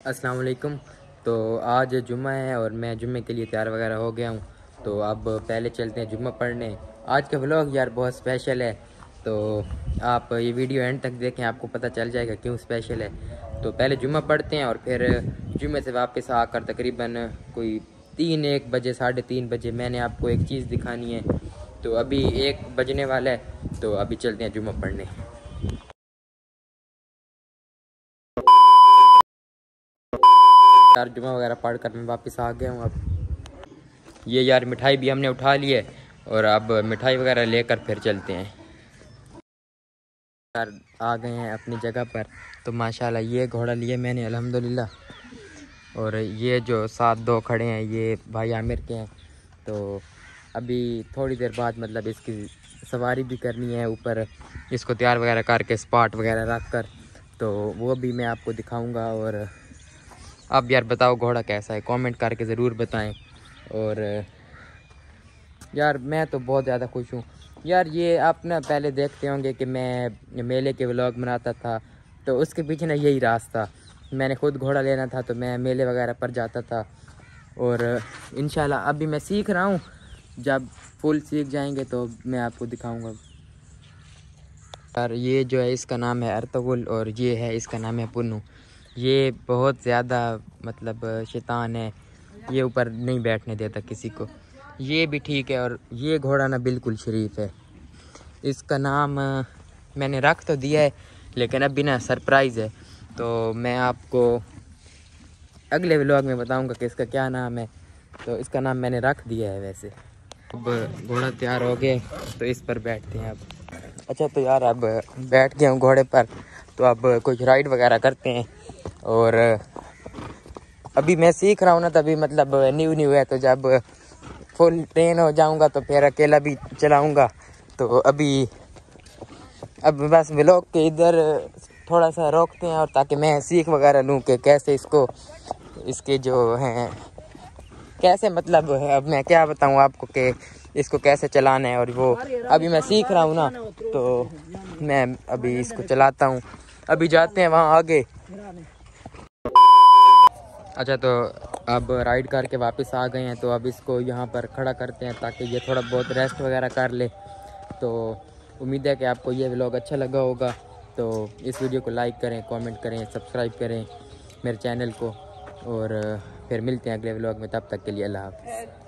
अस्सलाम वालेकुम। तो आज जुम्मा है और मैं जुम्मे के लिए तैयार वगैरह हो गया हूँ। तो अब पहले चलते हैं जुम्मा पढ़ने। आज का व्लॉग यार बहुत स्पेशल है, तो आप ये वीडियो एंड तक देखें, आपको पता चल जाएगा क्यों स्पेशल है। तो पहले जुम्मा पढ़ते हैं और फिर जुम्मे से वापस आकर तकरीबन कोई 1 बजे 3:30 बजे मैंने आपको एक चीज़ दिखानी है। तो अभी 1 बजने वाला है, तो अभी चलते हैं जुम्मा पढ़ने। यार जुम्मा वगैरह पढ़ कर मैं वापस आ गया हूँ। अब ये यार मिठाई भी हमने उठा ली है और अब मिठाई वगैरह लेकर फिर चलते हैं। यार आ गए हैं अपनी जगह पर। तो माशाल्लाह ये घोड़ा लिए मैंने अल्हम्दुलिल्लाह, और ये जो साथ 2 खड़े हैं ये भाई आमिर के हैं। तो अभी थोड़ी देर बाद मतलब इसकी सवारी भी करनी है, ऊपर इसको तैयार वगैरह करके स्पॉट वगैरह रख कर, तो वो भी मैं आपको दिखाऊंगा। और अब यार बताओ घोड़ा कैसा है, कमेंट करके ज़रूर बताएं। और यार मैं तो बहुत ज़्यादा खुश हूँ यार। ये आप ना पहले देखते होंगे कि मैं मेले के व्लॉग बनाता था, तो उसके पीछे ना यही रास्ता, मैंने खुद घोड़ा लेना था तो मैं मेले वगैरह पर जाता था। और इंशाल्लाह अभी मैं सीख रहा हूँ, जब फुल सीख जाएंगे तो मैं आपको दिखाऊंगा। यार ये जो है इसका नाम है अर्तुगरुल और ये है इसका नाम है पुन्नू। ये बहुत ज़्यादा मतलब शैतान है, ये ऊपर नहीं बैठने देता किसी को। ये भी ठीक है, और ये घोड़ा ना बिल्कुल शरीफ है। इसका नाम मैंने रख तो दिया है, लेकिन अभी ना सरप्राइज़ है, तो मैं आपको अगले व्लॉग में बताऊंगा कि इसका क्या नाम है। तो इसका नाम मैंने रख दिया है वैसे। अब घोड़ा तैयार हो गए तो इस पर बैठते हैं अब। अच्छा तो यार अब बैठ गया हूँ घोड़े पर, तो अब कुछ राइड वगैरह करते हैं। और अभी मैं सीख रहा हूँ ना, तभी मतलब न्यू है, तो जब फुल ट्रेन हो जाऊँगा तो फिर अकेला भी चलाऊँगा। तो अभी अब बस व्लॉग के इधर थोड़ा सा रोकते हैं, और ताकि मैं सीख वगैरह लूँ कि कैसे इसको इसके जो हैं कैसे मतलब अब मैं क्या बताऊँ आपको कि इसको कैसे चलाना है। और वो अभी मैं सीख रहा हूँ ना, तो मैं अभी इसको चलाता हूँ। अभी जाते हैं वहाँ आगे। अच्छा तो अब राइड करके वापस आ गए हैं, तो अब इसको यहाँ पर खड़ा करते हैं ताकि ये थोड़ा बहुत रेस्ट वगैरह कर ले। तो उम्मीद है कि आपको ये व्लॉग अच्छा लगा होगा। तो इस वीडियो को लाइक करें, कमेंट करें, सब्सक्राइब करें मेरे चैनल को। और फिर मिलते हैं अगले व्लॉग में, तब तक के लिए अल्लाह हाफ़िज़।